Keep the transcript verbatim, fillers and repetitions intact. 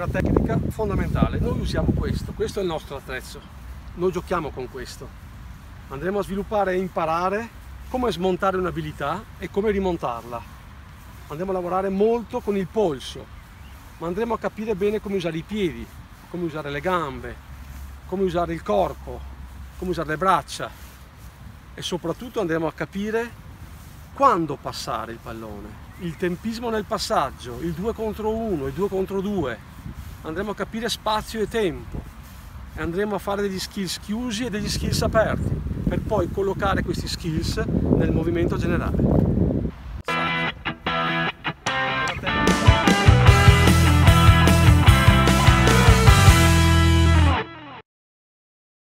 una tecnica fondamentale. Noi usiamo questo, questo è il nostro attrezzo, noi giochiamo con questo. Andremo a sviluppare e imparare come smontare un'abilità e come rimontarla. Andremo a lavorare molto con il polso, ma andremo a capire bene come usare i piedi, come usare le gambe, come usare il corpo, come usare le braccia e soprattutto andremo a capire quando passare il pallone, il tempismo nel passaggio, il due contro uno, il due contro due. Andremo a capire spazio e tempo e andremo a fare degli skills chiusi e degli skills aperti per poi collocare questi skills nel movimento generale.